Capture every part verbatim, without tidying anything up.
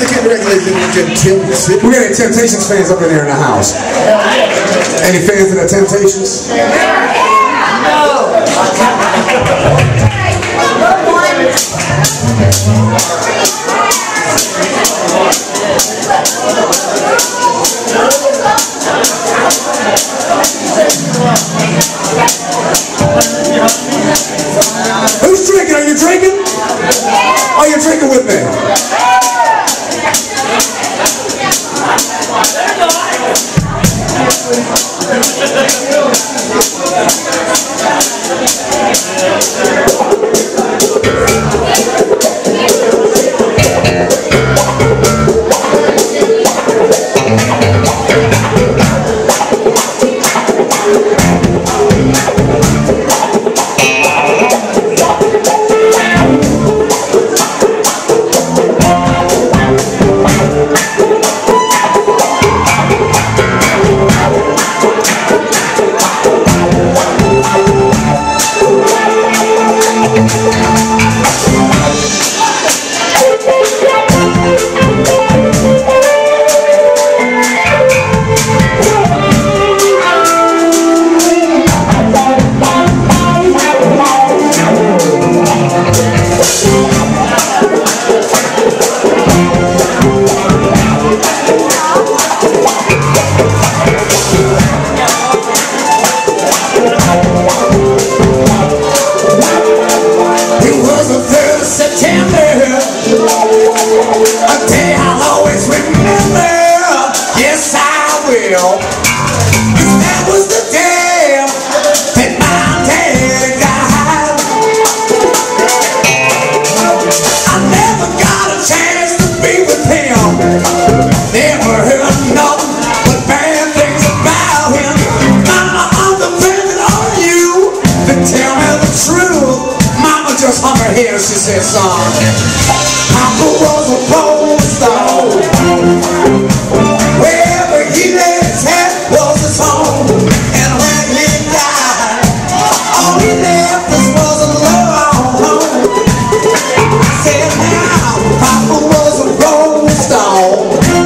they get Regulators in Temptations. We got any Temptations fans up in there in the house? Any fans of the Temptations? No. Who's drinking? Are you drinking? Are you drinking with me? Here she said, son, Papa was a Rolling Stone. Wherever he laid his head was his home. And when he died, all he left us was a love home. I said, now, Papa was a Rolling Stone.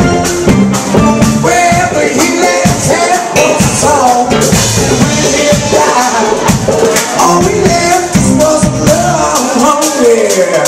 Wherever he laid his head was his home. And when he died, all he left us was a love home. Yeah.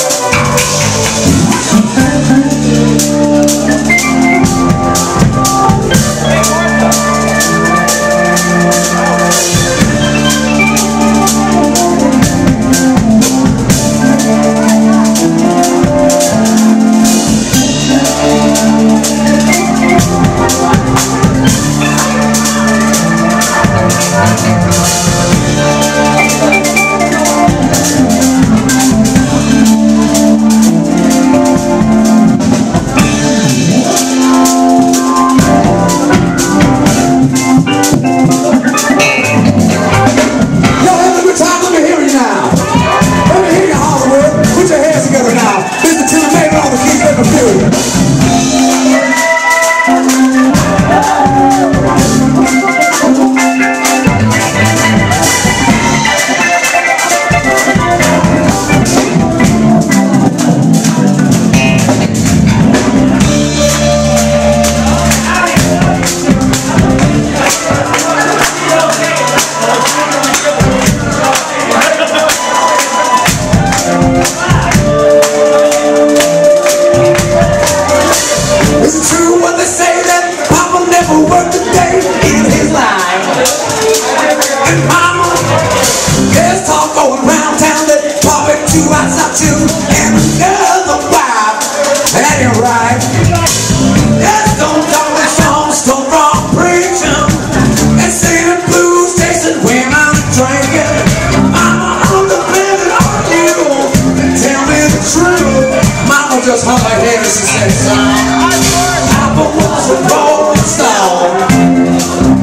Just hung her head and she said, son, Papa was a Rolling Stone.